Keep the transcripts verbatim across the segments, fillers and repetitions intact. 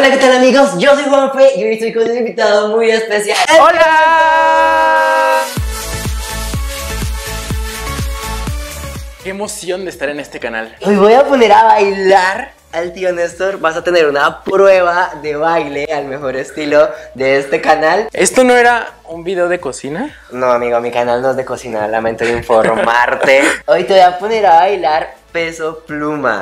Hola, ¿qué tal amigos? Yo soy Juanfe y hoy estoy con un invitado muy especial. ¡Hola! Qué emoción de estar en este canal. Hoy voy a poner a bailar al tío Néstor. Vas a tener una prueba de baile al mejor estilo de este canal. ¿Esto no era un video de cocina? No, amigo, mi canal no es de cocina, lamento informarte. Hoy te voy a poner a bailar peso pluma.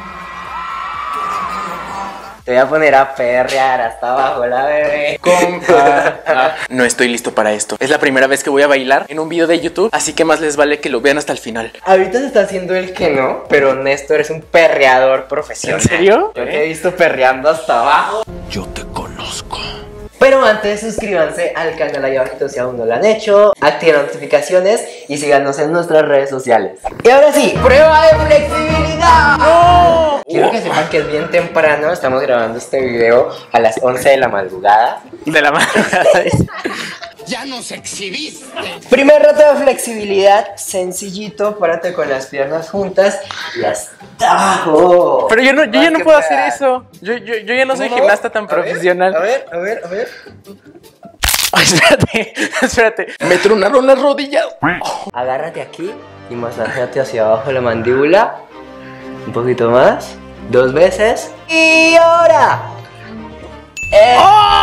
Te voy a poner a perrear hasta abajo la bebé. Compa. Ah, no estoy listo para esto. Es la primera vez que voy a bailar en un video de YouTube, así que más les vale que lo vean hasta el final. Ahorita se está haciendo el que no, pero Néstor es un perreador profesional. ¿En serio? Yo te he visto perreando hasta abajo. Yo te conozco. Pero antes suscríbanse al canal ahí abajito si aún no lo han hecho, activen notificaciones y síganos en nuestras redes sociales. Y ahora sí, prueba de flexibilidad. ¡No! Quiero que sepan que es bien temprano, estamos grabando este video a las once de la madrugada. De la madrugada. ¡Ya nos exhibiste! Primer reto de flexibilidad, sencillito, párate con las piernas juntas y hasta abajo. Pero yo no, yo ya Más no que puedo para- hacer eso. Yo, yo, yo ya no soy ¿Cómo? gimnasta tan A ver, profesional. A ver, a ver, a ver. Ay, espérate, espérate. Me tronaron las rodillas. Agárrate aquí y masajeate hacia abajo la mandíbula. Un poquito más. Dos veces. Y ahora. Eh.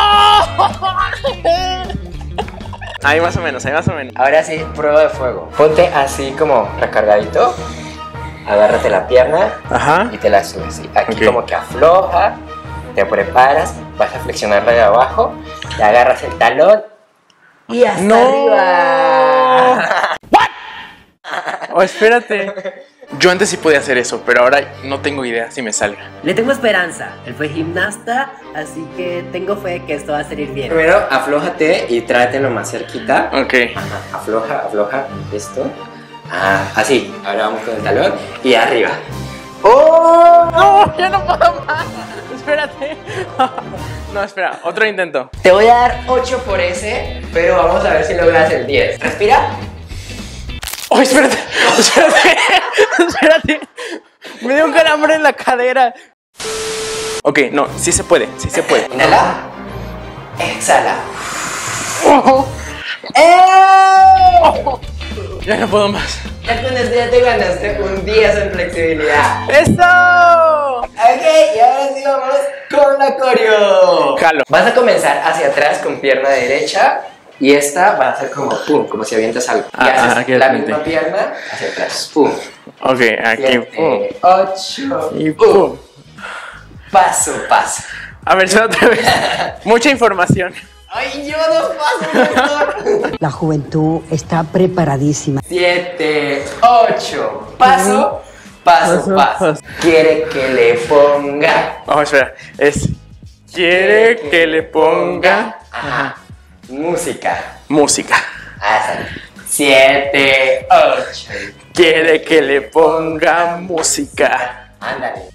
Ahí más o menos, ahí más o menos. Ahora sí, prueba de fuego. Ponte así como recargadito. Agárrate la pierna Ajá. y te la subes. Y aquí Ok. como que afloja. Te preparas. Vas a flexionarla de abajo. Te agarras el talón. Y hasta No. arriba. Oh, espérate. Yo antes sí podía hacer eso, pero ahora no tengo idea si me salga. Le tengo esperanza, él fue gimnasta, así que tengo fe que esto va a salir bien. Primero aflójate y tráetelo más cerquita. Ok. Ajá, afloja, afloja, esto. Ah, así, ahora vamos con el talón y arriba. ¡Oh! No, ya no puedo más. Espérate. No, espera, otro intento. Te voy a dar ocho por ese, pero vamos a ver si logras el diez. Respira. Oh, espérate, espérate, espérate. Me dio un calambre en la cadera. Ok, no, sí se puede, sí se puede. Inhala. Exhala. Oh, ¡Eh! oh, ya no puedo más. Ya con esto ya te ganaste un diez en flexibilidad. ¡Eso! Ok, y ahora sí vamos con la coreo. Jalo. Vas a comenzar hacia atrás con pierna derecha. Y esta va a ser como pum, como si avientas algo. Y Ah, haces ah, aquí la al frente. misma pierna hacia atrás. Pum. Ok, aquí. pum. Siete, ocho. Y pum. pum. Paso, paso. A ver, suena otra vez. Mucha información. Ay, yo dos pasos mejor. La juventud está preparadísima. Siete, ocho. Paso, paso, Paso, paso. paso. Quiere que le ponga. Vamos, espera. Es. Quiere que le ponga. Ajá. Música. Música. Hasta. Siete, ocho. Quiere que le ponga música. Ándale.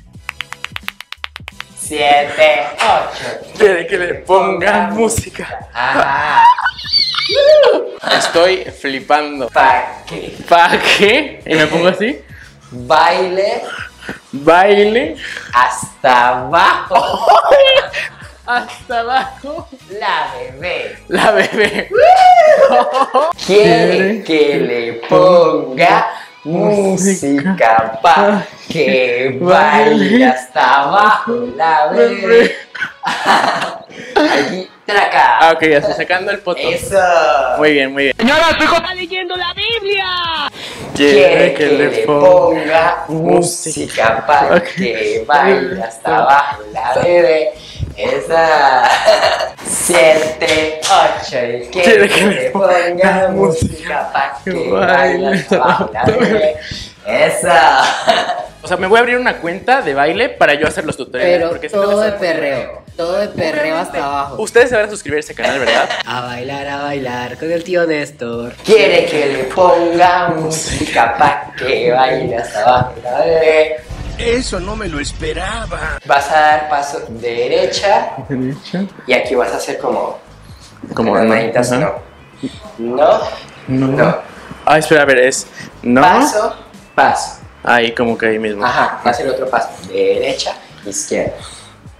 Siete, ocho. Quiere que le ponga música. Ajá. Estoy flipando. ¿Para qué? ¿Para qué? ¿Y me pongo así? Baile Baile. hasta abajo. Hasta abajo. La bebé. La bebé. Quiere que le ponga música pa' que baile hasta abajo. La bebé. Aquí, traca. Ah, ok, ya estoy sacando el poto. Eso. Muy bien, muy bien. ¡Está leyendo la Biblia! Quiere que le ponga música pa' que baile hasta abajo. La bebé. Esa. Siete, ocho. Y quiere que le ponga música pa' que baile hasta abajo. La bebé. Esa. O sea, me voy a abrir una cuenta de baile para yo hacer los tutoriales. Pero porque si no todo me de sale- perreo, todo de perreo hasta abajo. Ustedes se van a suscribir a este canal, ¿verdad? A bailar, a bailar con el tío Néstor. Quiere que le ponga música pa' que baile hasta abajo. La bebé. Eso no me lo esperaba. Vas a dar paso derecha y aquí vas a hacer como Como las no, manitas, ajá. no. No, No. no. Ah, espera, a ver, es. No. Paso, paso. Ahí, como que ahí mismo. Ajá, haz el otro paso. Derecha, izquierda.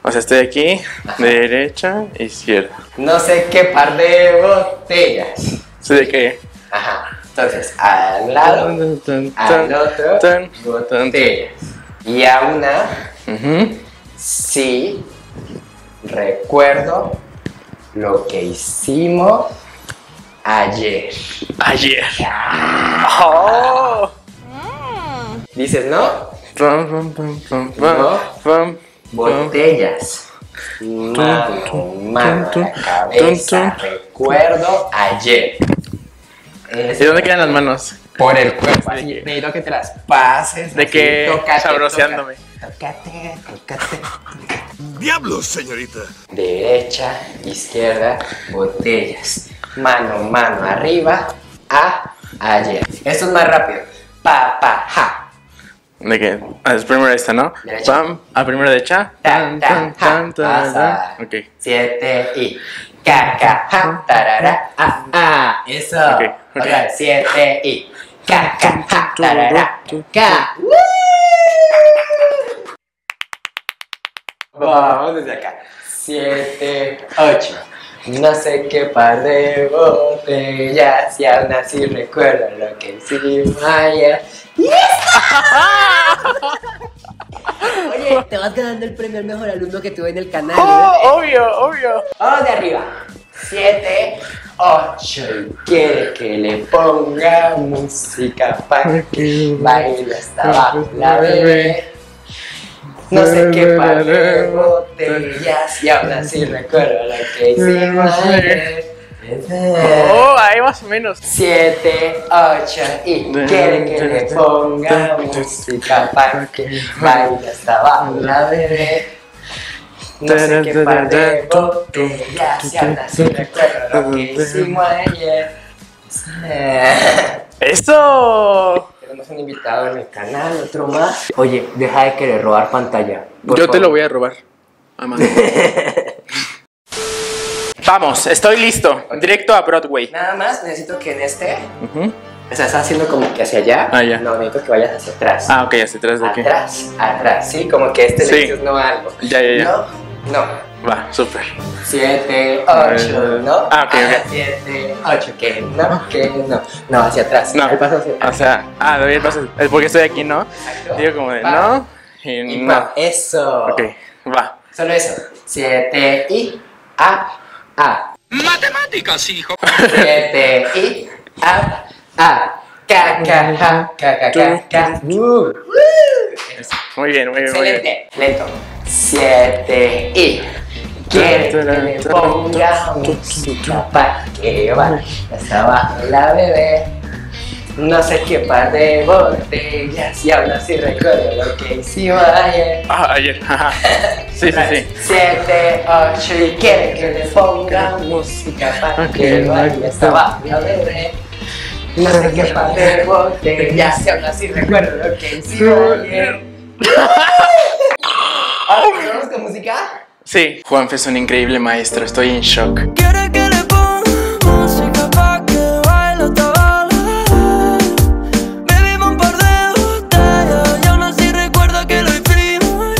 O sea, estoy aquí, derecha, izquierda. No sé qué par de botellas. ¿Sí de qué? Ajá. Entonces, al lado, al otro, botellas. Y a una, Uh-huh. sí, recuerdo lo que hicimos ayer. Ayer. Oh. Dices, ¿no? Pam, pam, pam, pam, No. pam, Botellas. Mano, mano, a la cabeza. Recuerdo ayer. ¿Y dónde quedan las manos? Por el cuerpo. Así, necesito que te las pases. ¿De así, qué? tócate, Sabroseándome. Tócate, tócate. ¡Diablos, señorita! Derecha, izquierda, botellas. Mano, mano, arriba, a, ayer. Esto es más rápido. Pa, pa, ja. ¿De qué? Ah, es primero esta, ¿no? Derecha. Pam. Ah, primero derecha. Tan, tan, ja. Pasa. Ok. Siete y. Ca, ca, ja, tarara, ah, ah. Eso. Ok, ok. Otra vez, siete y. Ca, ca, ja, tarara, ca. Vamos desde acá. Siete, ocho. No sé qué par de botellas y aún así recuerdo lo que hicimos ayer. Oye, te vas ganando el premio al mejor alumno que tuve en el canal. Oh, ¿eh? obvio, obvio. Vamos de arriba. Siete, ocho. Y quiere que le ponga música para que baile hasta abajo la bebé. No sé qué par de botellas y aún así recuerdo lo que hicimos ayer. Oh, ahí más o menos. Siete, ocho y quiere que le ponga música para que baile hasta abajo la bebé. No sé qué par de botellas y aún así recuerdo lo que hicimos ayer. ¡Eso! Tenemos un invitado en el canal, otro más. Oye, deja de querer robar pantalla. Yo te lo voy a robar. Amado. Vamos, estoy listo. Directo a Broadway. Nada más necesito que en este, Ujú. o sea, estás haciendo como que hacia allá. Ah, ya. No, necesito que vayas hacia atrás. Ah, ok, hacia atrás de aquí. Atrás, atrás, sí, como que este Sí. le dices no a algo. Ya, ya, ya. No, no. Va, súper. Siete, ocho, ¿no? Ah, ok, ok. Siete, ocho, que no, que no. No, hacia atrás. No. El paso hacia atrás. O sea, ah, doy el paso. Es porque estoy aquí, ¿no? Exacto. Digo como de Pa. no y Y no. pa, eso. Ok, va. Solo eso. Siete y a, a. ¡Matemáticas, hijo! Siete y a, a. Ca, ca, ja, ca, ca, ca, ca. Uh. Muy bien, muy bien, muy bien. Excelente. Lento. Siete y. Quiere que le ponga música para que vaya hasta abajo la bebé. No sé qué par de botellas y aún así recuerdo lo que hicimos ayer. Ah, ayer. Ajá. Sí, sí, sí. Siete, ocho y quiere que le ponga música para que vaya hasta abajo la bebé. No sé qué par de botellas y aún así recuerdo lo que hicimos ayer. ¿Ahora continuamos con música? Sí. Juanfe es un increíble maestro, estoy en shock. Quiere que le ponga música pa' que baile hasta abajo. Bebimos un par de botellas y aún así recuerdo que lo hicimos.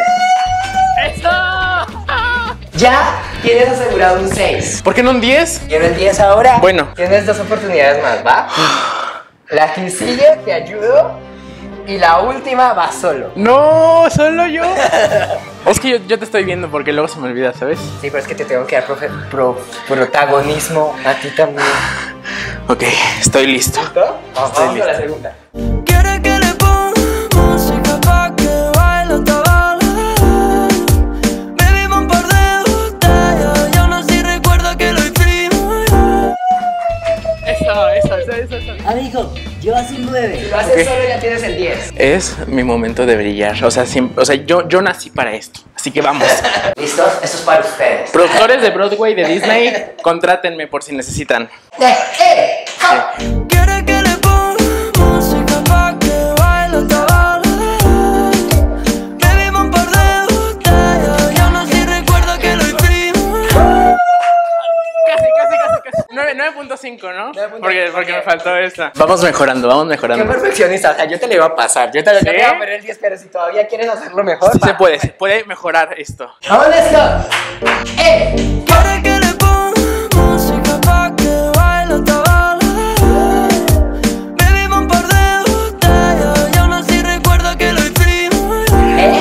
Ya tienes asegurado un seis. ¿Por qué no un diez? Quiero el diez ahora. Bueno. Tienes dos oportunidades más, ¿va? La que sigue te ayudo y la última va solo. No, solo yo. Es que yo, yo te estoy viendo porque luego se me olvida, ¿sabes? Sí, pero es que te tengo que dar profe- pro- protagonismo a ti también. Ok, estoy listo. ¿Listo? Vamos, Estoy vamos con la listo. segunda. Quiere que le ponga música pa' que baile hasta abajo. Bebimos un par de botellas y aún así recuerdo que lo hicimos. Eso, eso, eso, eso, eso. Amigo, llevas un Si nueve. lo haces Ok. solo ya tienes el diez. Es mi momento de brillar. O sea, siempre, o sea yo, yo nací para esto. Así que vamos. ¿Listos? Esto es para ustedes. Productores de Broadway, de Disney, contrátenme por si necesitan. Eh, eh, ah. Quiere que le ponga música pa' que baile hasta abajo. Bebimos un par de botellas y aún así recuerdo que lo hicimos. Casi, casi, casi, casi. nueve punto cinco. cinco, ¿no? nueve punto Porque, cinco, porque me porque- faltó esta. Vamos mejorando, vamos Qué mejorando. perfeccionista, o sea, yo te le iba a pasar. Yo te, yo ¿Sí? te iba a poner el diez, pero si todavía quieres hacerlo mejor. Sí se va. puede, se puede mejorar esto. ¡Vamos, let's go! ¡Eh! Quiere que le ponga música pa' que baile hasta baile. Bebimos un par de botellas y aún así recuerdo que lo hicimos. ¡Eh!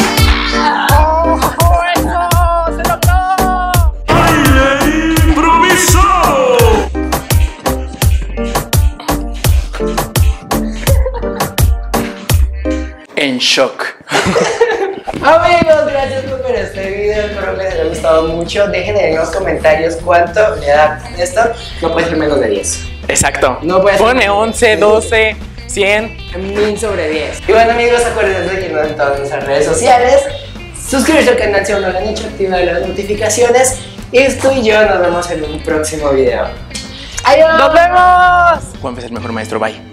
En shock. Amigos, gracias por ver este video, espero que les haya gustado mucho. Dejen en los comentarios cuánto le da esto. No puede ser menos de diez. Exacto. No puede ser. Pone once, doce, cien. mil sobre diez. Y bueno, amigos, acuérdense de seguirnos en todas nuestras redes sociales. Suscribirse al canal si aún no lo han hecho, activar las notificaciones. Y tú y yo nos vemos en un próximo video. ¡Adiós! ¡Nos vemos! Juan es el mejor maestro, bye.